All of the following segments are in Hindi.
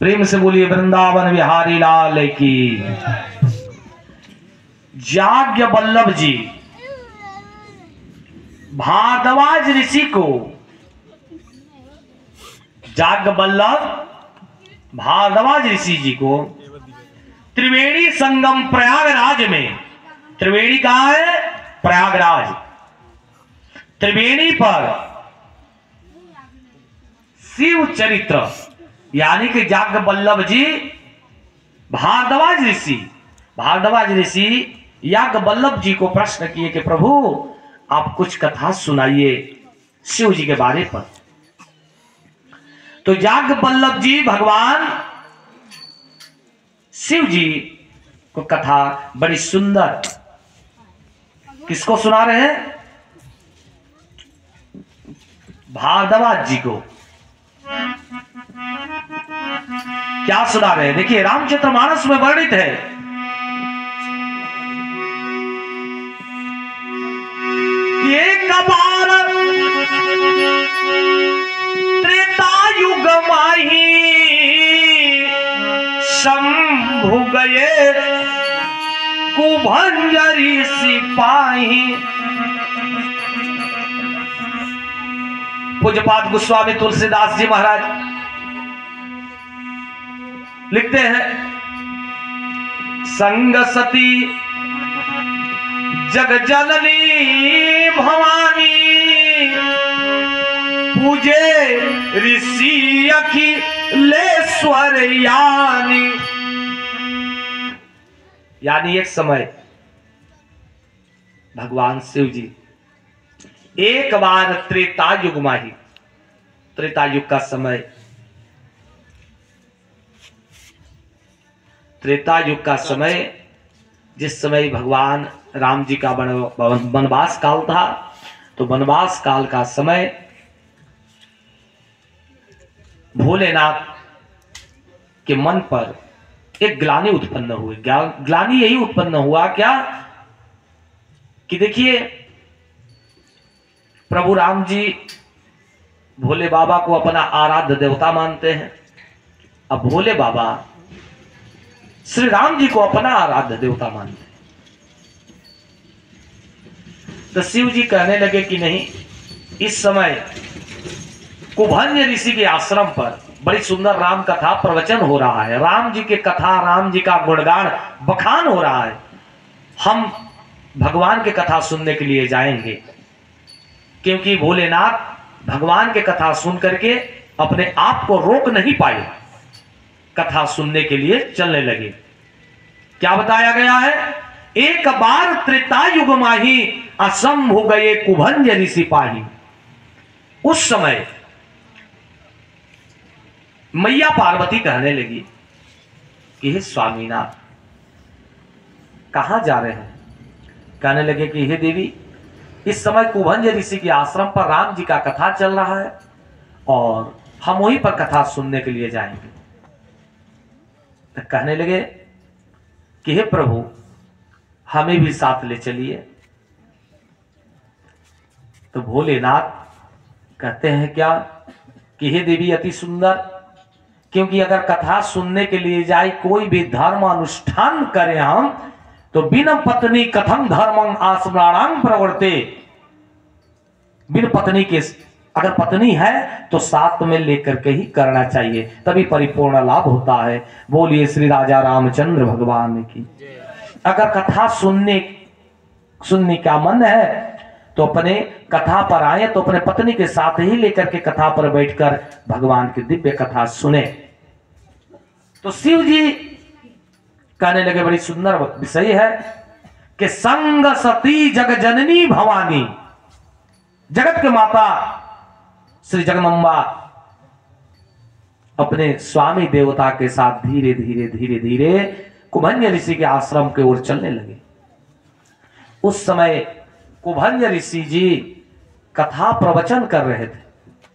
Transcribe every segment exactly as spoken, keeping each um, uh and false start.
प्रेम से बोलिए वृंदावन बिहारी लाल की। याज्ञवल्लभ जी भारद्वाज ऋषि को, याज्ञवल्लभ भारद्वाज ऋषि जी को त्रिवेणी संगम प्रयागराज में, त्रिवेणी कहां है? प्रयागराज। त्रिवेणी पर शिव चरित्र यानी कि याज्ञवल्लभ जी भारद्वाज ऋषि भारद्वाज ऋषि याज्ञवल्लभ जी को प्रश्न किए कि प्रभु आप कुछ कथा सुनाइए शिव जी के बारे पर। तो याज्ञवल्लभ जी भगवान शिव जी को कथा बड़ी सुंदर, किसको सुना रहे हैं? भारद्वाज जी को। क्या सुना रहे हैं? देखिए रामचरितमानस में वर्णित है, एक बार त्रेता युग माही शंभु गए कुभंजरी सिपाही। पूज्यपाद गोस्वामी तुलसीदास जी महाराज लिखते हैं, संग सती जग जननी भवानी पूजे ऋषि अखिलेश्वर यानी। यानी एक समय भगवान शिव जी एक बार त्रेता युग माही, त्रेता युग का समय, त्रेता युग का समय जिस समय भगवान राम जी का वनवास काल था, तो वनवास काल का समय भोलेनाथ के मन पर एक ग्लानि उत्पन्न हुई। ग्लानि यही उत्पन्न हुआ क्या कि देखिए प्रभु राम जी भोले बाबा को अपना आराध्य देवता मानते हैं। अब भोले बाबा श्री राम जी को अपना आराध्य देवता मानते हैं। तो शिव जी कहने लगे कि नहीं, इस समय कुभंज ऋषि के आश्रम पर बड़ी सुंदर राम कथा प्रवचन हो रहा है, राम जी के कथा, राम जी का गुणगान बखान हो रहा है। हम भगवान के कथा सुनने के लिए जाएंगे, क्योंकि भोलेनाथ भगवान के कथा सुन करके अपने आप को रोक नहीं पाए, कथा सुनने के लिए चलने लगे। क्या बताया गया है? एक बार त्रेता युग माही असंभु गए कुभंज ऋषि पाही। उस समय मैया पार्वती कहने लगी कि हे स्वामीनाथ कहां जा रहे हैं? कहने लगे कि हे देवी, इस समय कुभंज ऋषि के आश्रम पर राम जी का कथा चल रहा है और हम वहीं पर कथा सुनने के लिए जाएंगे। तो कहने लगे कि हे प्रभु हमें भी साथ ले चलिए। तो भोलेनाथ कहते हैं क्या कि हे देवी अति सुंदर, क्योंकि अगर कथा सुनने के लिए जाए, कोई भी धर्म अनुष्ठान करें हम, तो बिना पत्नी कथम धर्मं आस्मराणां प्रवर्ते। बिन पत्नी के, अगर पत्नी है तो साथ में लेकर के ही करना चाहिए, तभी परिपूर्ण लाभ होता है। बोलिए श्री राजा रामचंद्र भगवान की। अगर कथा सुनने सुनने का मन है तो अपने कथा पर आए, तो अपने पत्नी के साथ ही लेकर के कथा पर बैठकर भगवान की दिव्य कथा सुने। तो शिव जी कहने लगे बड़ी सुंदर विषय है कि संग सती जग जननी भवानी, जगत के माता श्री जगदम्बा अपने स्वामी देवता के साथ धीरे धीरे धीरे धीरे कुभंज ऋषि के आश्रम की ओर चलने लगे। उस समय कुभंज ऋषि जी कथा प्रवचन कर रहे थे।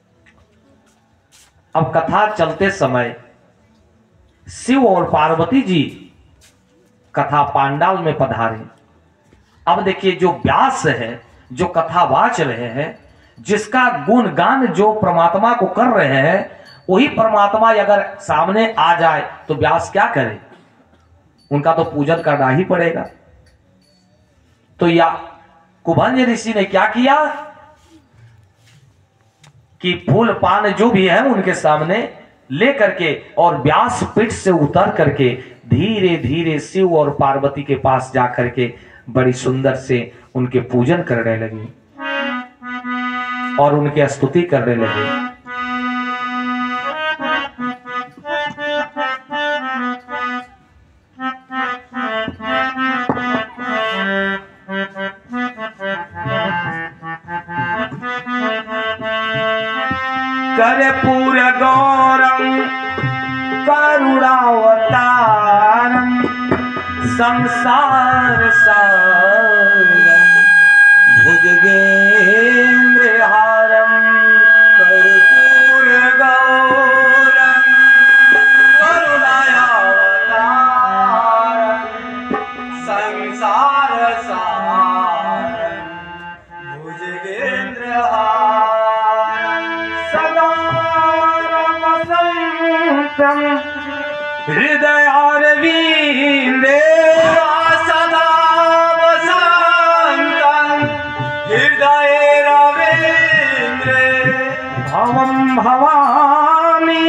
अब कथा चलते समय शिव और पार्वती जी कथा पांडाल में पधारे। अब देखिए जो व्यास है, जो कथा वाच रहे हैं, जिसका गुणगान जो परमात्मा को कर रहे हैं, वही परमात्मा अगर सामने आ जाए तो व्यास क्या करे, उनका तो पूजन करना ही पड़ेगा। तो या कुभंज ऋषि ने क्या किया कि फूल पान जो भी है उनके सामने ले करके और व्यास पीठ से उतर करके धीरे धीरे शिव और पार्वती के पास जा करके बड़ी सुंदर से उनके पूजन करने लगे और उनके स्तुति करने लगे। कर्पूर गौरम करुणावतारम संसार सारम भुजगेन्द्रहारम कर्पूर गौरम करुणावतारम संसार सारम भुजगेन्द्रहारम हृदयारविंदे सदा वसन्तं हृदये रवीन्द्रे भवं भवामि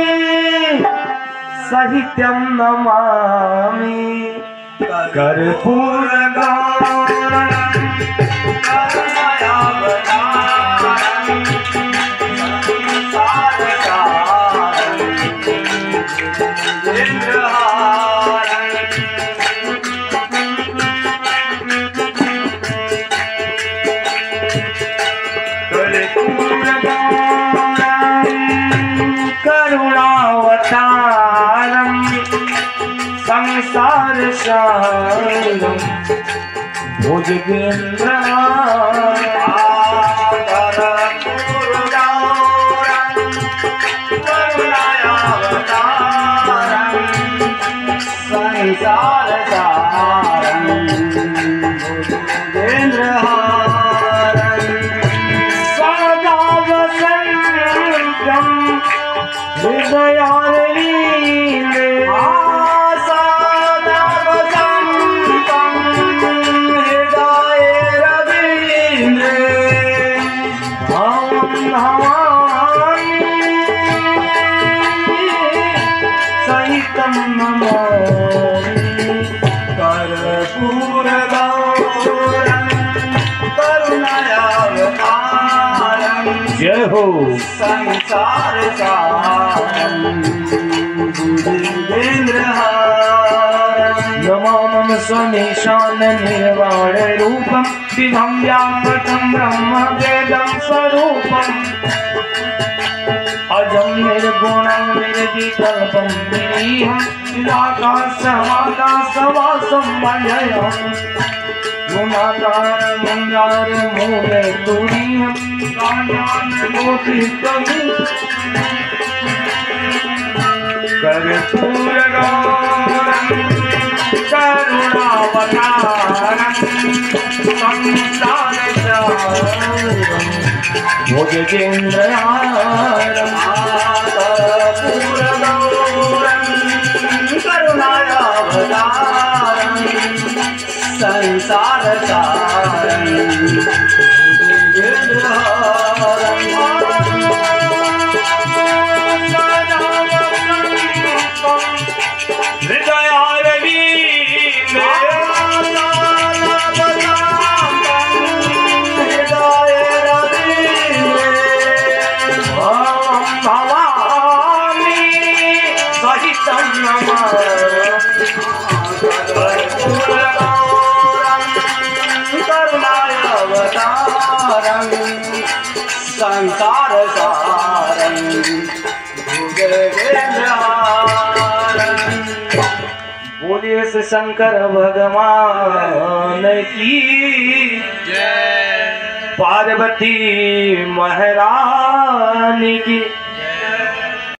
सहितं नमामि कर्पूर गौरम करुणावतारम करुणावतारम संसार सारम भुजगेन्द्रहारम संसार सारम भुजगेन्द्रहारम सदा वसन्तं हृदयारविंदे सदा वसन्तं हृदये रवीन्द्रे भवं भवामि सहितं नमामि कर्पूर गौरम करुणावतारम जय हो संसार सारम भुजगेन्द्रहारम नमामि स्वमीशान निर्वाण रूपम विभं व्यापकं ब्रह्म वेदं स्वरूपम अजं निर्गुणं निर्विकल्पं निरीहं निराकाशमाकाशवासं भजयं गुणाकार मंगार मोहे तुरीहं कायानुमोदितमि कर्पूर गौरम करुणावतारम संसार सारम भुजगेन्द्रहारम कर्पूर गौरम करुणावतारम संसार सारम संसार सारम भुजगेन्द्रहारम। बोलिए से शंकर भगवान की जय, पार्वती महारानी की।